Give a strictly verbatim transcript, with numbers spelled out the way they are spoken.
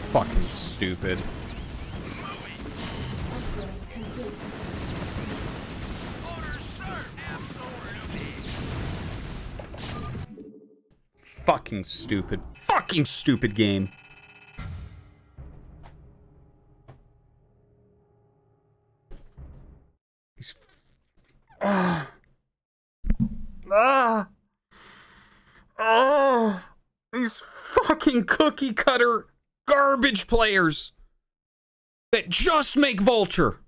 Fucking stupid. Fucking stupid. Fucking stupid game. These... Ah. Ah. Oh. These fucking cookie cutter garbage players that just make Vulture.